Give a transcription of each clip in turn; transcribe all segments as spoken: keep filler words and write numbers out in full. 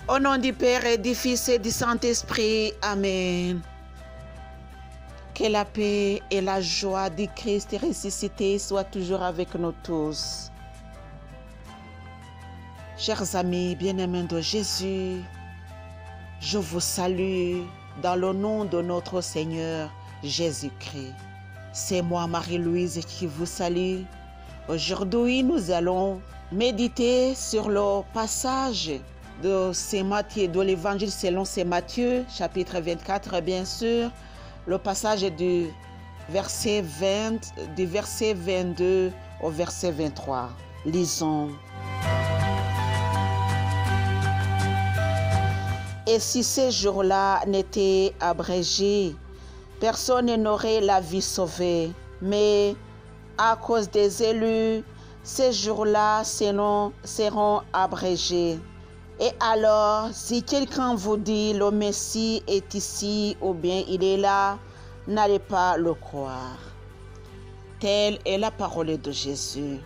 Au nom du Père et du Fils et du Saint-Esprit. Amen. Que la paix et la joie du Christ ressuscité soient toujours avec nous tous. Chers amis bien-aimés de Jésus, je vous salue dans le nom de notre Seigneur Jésus-Christ. C'est moi, Marie-Louise, qui vous salue. Aujourd'hui, nous allons méditer sur le passage de Saint Matthieu, de l'Évangile selon Saint Matthieu, chapitre vingt-quatre, bien sûr, le passage du verset vingt, du verset vingt-deux au verset vingt-trois. Lisons. Et si ces jours-là n'étaient abrégés, personne n'aurait la vie sauvée. Mais à cause des élus, ces jours-là seront, seront abrégés. Et alors, si quelqu'un vous dit le Messie est ici ou bien il est là, n'allez pas le croire. Telle est la parole de Jésus.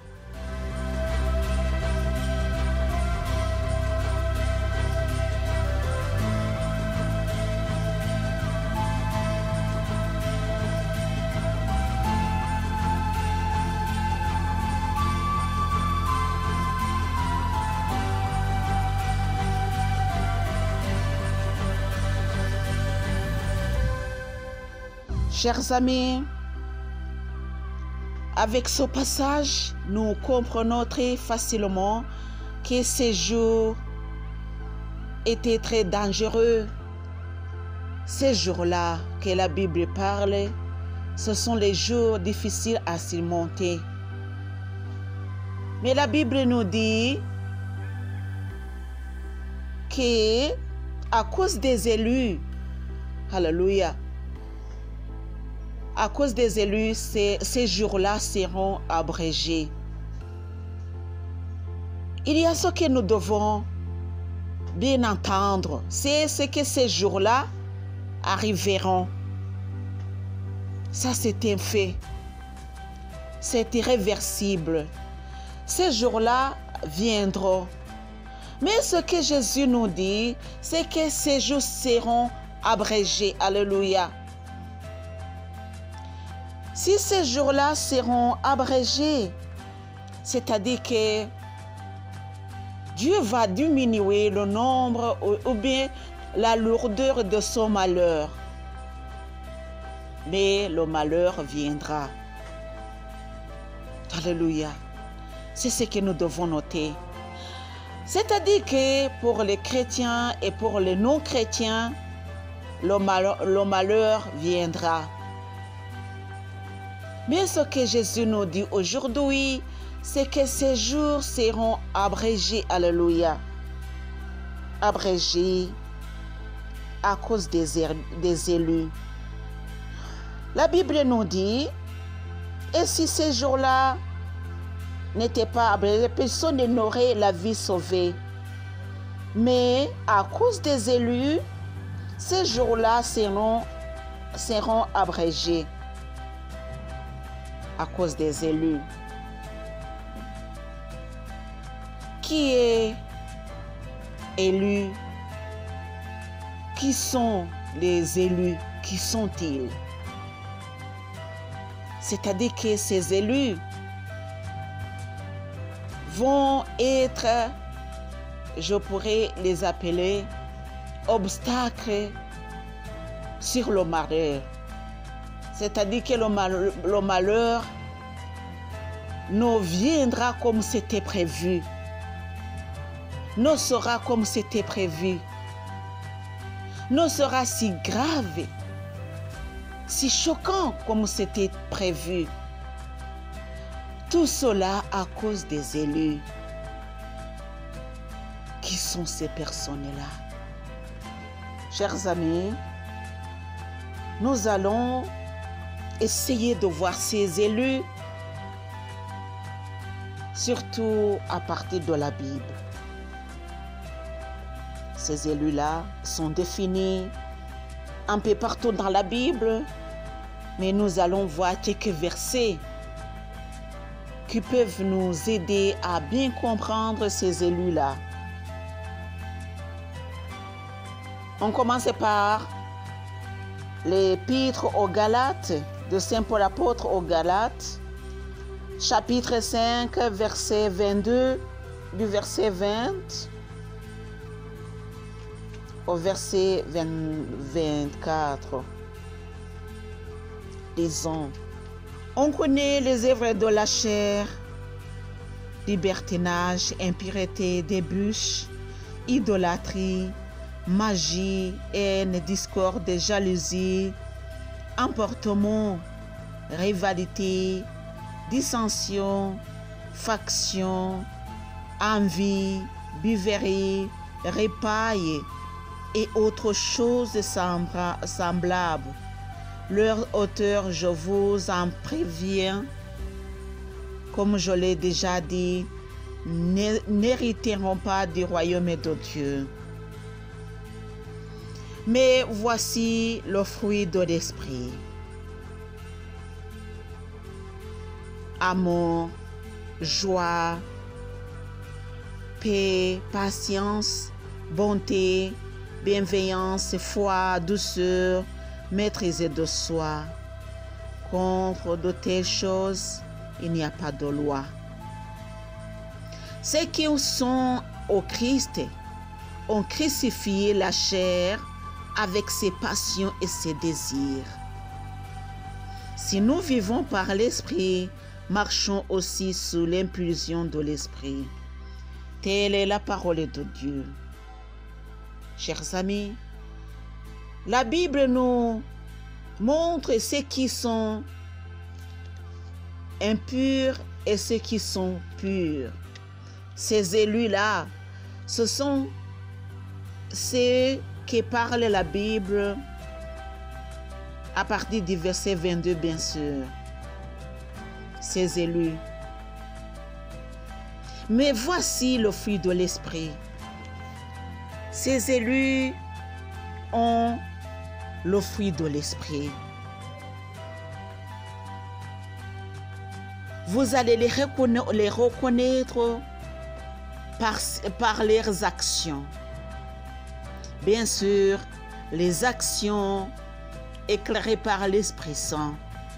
Chers amis, avec ce passage, nous comprenons très facilement que ces jours étaient très dangereux. Ces jours-là que la Bible parle, ce sont les jours difficiles à surmonter. Mais la Bible nous dit que à cause des élus, alléluia, à cause des élus, ces, ces jours-là seront abrégés. Il y a ce que nous devons bien entendre, c'est ce que ces jours-là arriveront. Ça, c'est un fait. C'est irréversible. Ces jours-là viendront. Mais ce que Jésus nous dit, c'est que ces jours seront abrégés. Alléluia. Si ces jours-là seront abrégés, c'est-à-dire que Dieu va diminuer le nombre ou, ou bien la lourdeur de son malheur. Mais le malheur viendra. Alléluia. C'est ce que nous devons noter. C'est-à-dire que pour les chrétiens et pour les non-chrétiens, le malheur, le malheur viendra. Mais ce que Jésus nous dit aujourd'hui, c'est que ces jours seront abrégés. Alléluia. Abrégés à cause des, des élus. La Bible nous dit, et si ces jours-là n'étaient pas abrégés, personne n'aurait la vie sauvée. Mais à cause des élus, ces jours-là seront, seront abrégés. À cause des élus. Qui est élu? Qui sont les élus? Qui sont-ils? C'est-à-dire que ces élus vont être, je pourrais les appeler, obstacles sur le malheur. C'est-à-dire que le, mal, le malheur ne viendra comme c'était prévu, ne sera comme c'était prévu, ne sera si grave, si choquant comme c'était prévu. Tout cela à cause des élus. Qui sont ces personnes-là? Chers amis, nous allons essayer de voir ces élus, surtout à partir de la Bible. Ces élus-là sont définis un peu partout dans la Bible, mais nous allons voir quelques versets qui peuvent nous aider à bien comprendre ces élus-là. On commence par l'épître aux Galates, de Saint Paul apôtre aux Galates, chapitre cinq, verset vingt-deux, du verset vingt au verset vingt-quatre. Disons, on connaît les œuvres de la chair, libertinage, impureté, débauche, idolâtrie, magie, haine, discorde, jalousie, emportement, rivalité, dissension, faction, envie, buverie, répaille et autres choses semblables. Leur auteur, je vous en préviens, comme je l'ai déjà dit, n'hériteront pas du royaume de Dieu. Mais voici le fruit de l'esprit. Amour, joie, paix, patience, bonté, bienveillance, foi, douceur, maîtrise de soi. Contre de telles choses, il n'y a pas de loi. Ceux qui sont au Christ ont crucifié la chair avec ses passions et ses désirs. Si nous vivons par l'Esprit, marchons aussi sous l'impulsion de l'Esprit. Telle est la parole de Dieu. Chers amis, la Bible nous montre ceux qui sont impurs et ceux qui sont purs. Ces élus-là, ce sont ceux qui parle la Bible à partir du verset vingt-deux, bien sûr. Ces élus. Mais voici le fruit de l'esprit. Ces élus ont le fruit de l'esprit. Vous allez les reconnaître, les reconnaître par, par leurs actions. Bien sûr, les actions éclairées par l'Esprit Saint.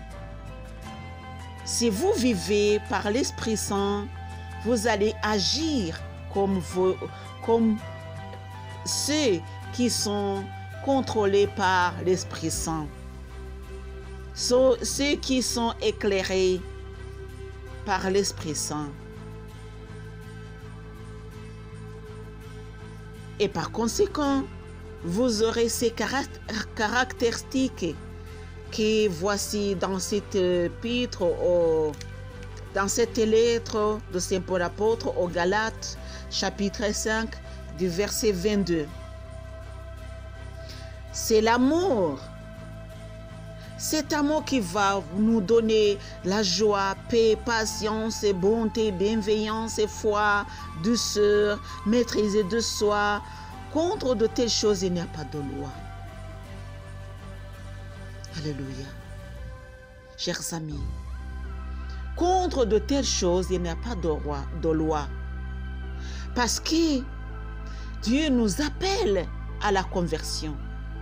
Si vous vivez par l'Esprit Saint, vous allez agir comme, vous, comme ceux qui sont contrôlés par l'Esprit Saint. So, ceux qui sont éclairés par l'Esprit Saint. Et par conséquent, vous aurez ces caractéristiques que voici dans cette épître, dans cette lettre de Saint Paul apôtre aux Galates, chapitre cinq, du verset vingt-deux. C'est l'amour. Cet amour qui va nous donner la joie, paix, patience, bonté, bienveillance, foi, douceur, maîtrise de soi. Contre de telles choses, il n'y a pas de loi. Alléluia. Chers amis, contre de telles choses, il n'y a pas de loi, de loi. Parce que Dieu nous appelle à la conversion.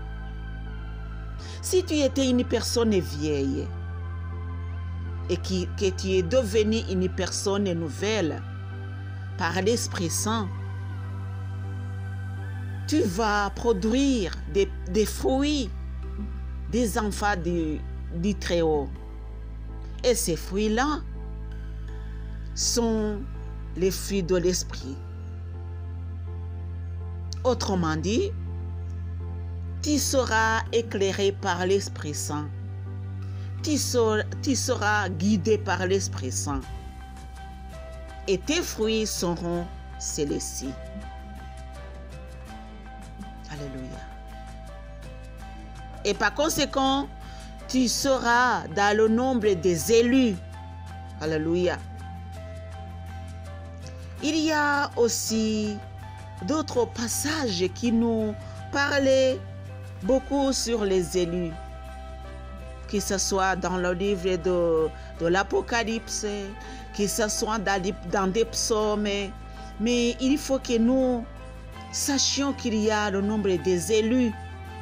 Si tu étais une personne vieille et qui, que tu es devenue une personne nouvelle par l'Esprit Saint, tu vas produire des, des fruits, des enfants du, du Très-Haut. Et ces fruits-là sont les fruits de l'Esprit. Autrement dit, tu seras éclairé par l'Esprit Saint. Tu seras, tu seras guidé par l'Esprit Saint. Et tes fruits seront ceux-ci. Alléluia. Et par conséquent, tu seras dans le nombre des élus. Alléluia. Il y a aussi d'autres passages qui nous parlent beaucoup sur les élus, que ce soit dans le livre de, de l'Apocalypse, que ce soit dans, dans des psaumes, mais il faut que nous Sachons qu'il y a le nombre des élus.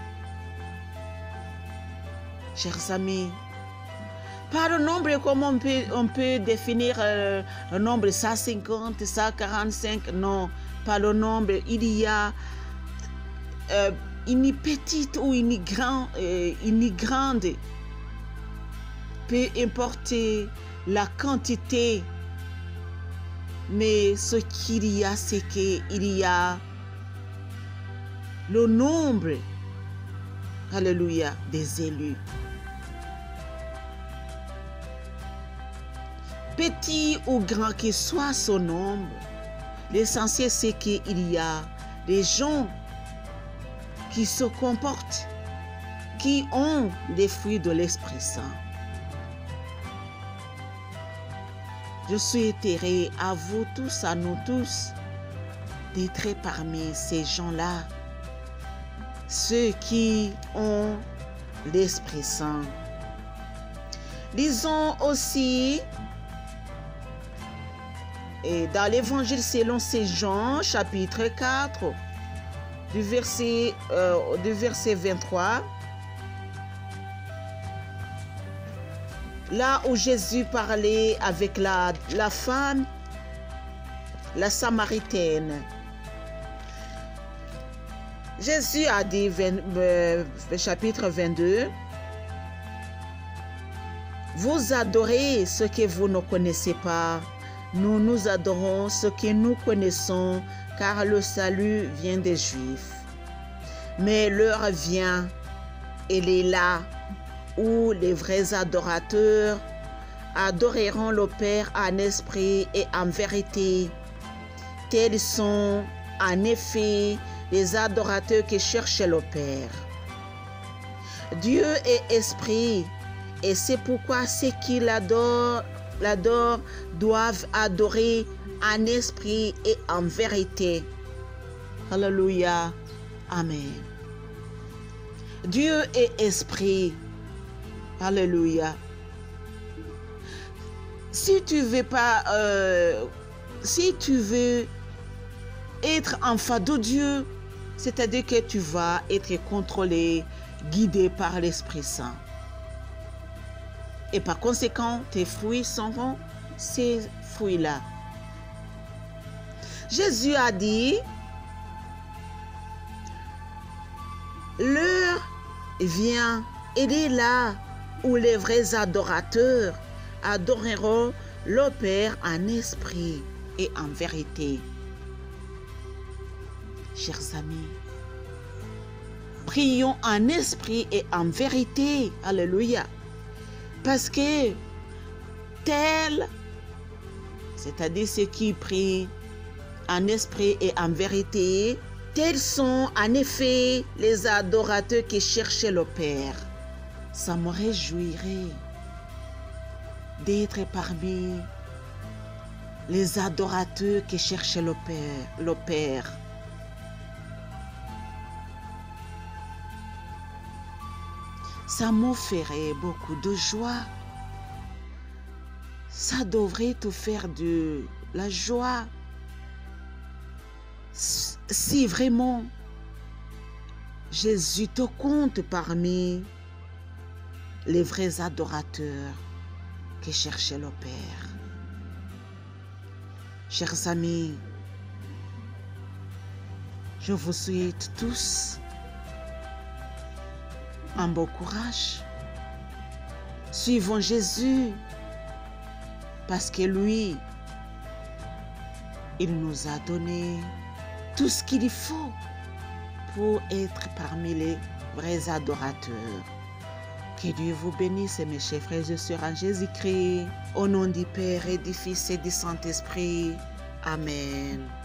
Chers amis, pas le nombre comme on peut, on peut définir euh, le nombre cent cinquante, cent quarante-cinq, non, pas le nombre. Il y a euh, une petite ou une, grand, euh, une grande, peu importe la quantité, mais ce qu'il y a, c'est qu'il y a le nombre, alléluia, des élus. Petit ou grand que soit son nombre, l'essentiel c'est qu'il y a des gens qui se comportent, qui ont des fruits de l'Esprit Saint. Je souhaiterais à vous tous, à nous tous, d'être parmi ces gens-là, ceux qui ont l'Esprit Saint. Lisons aussi et dans l'Évangile selon saint Jean, chapitre quatre, du verset, euh, du verset vingt-trois, là où Jésus parlait avec la, la femme, la Samaritaine. Jésus a dit, vingt, euh, chapitre vingt-deux, « Vous adorez ce que vous ne connaissez pas. Nous nous adorons ce que nous connaissons, car le salut vient des Juifs. Mais l'heure vient, elle est là, où les vrais adorateurs adoreront le Père en esprit et en vérité. Tels sont en effet les adorateurs qui cherchent le Père. Dieu est esprit, et c'est pourquoi ceux qui l'adorent l'adorent doivent adorer en esprit et en vérité. » Alléluia. Amen. Dieu est esprit. Alléluia. Si tu veux pas, euh, si tu veux être enfant de Dieu, c'est-à-dire que tu vas être contrôlé, guidé par l'Esprit Saint. Et par conséquent, tes fruits seront ces fruits-là. Jésus a dit, l'heure vient, elle est là, où les vrais adorateurs adoreront le Père en esprit et en vérité. Chers amis, prions en esprit et en vérité. Alléluia. Parce que tel, c'est-à-dire ceux qui prient en esprit et en vérité, tels sont en effet les adorateurs qui cherchent le Père. Ça me réjouirait d'être parmi les adorateurs qui cherchent le Père, le Père. Ça me ferait beaucoup de joie. Ça devrait te faire de la joie. Si vraiment Jésus te compte parmi les vrais adorateurs qui cherchent le Père. Chers amis, je vous souhaite tous un bon courage. Suivons Jésus parce que lui, il nous a donné tout ce qu'il faut pour être parmi les vrais adorateurs. Que Dieu vous bénisse, mes chers frères et sœurs en Jésus-Christ. Au nom du Père et du Fils et du Saint-Esprit. Amen.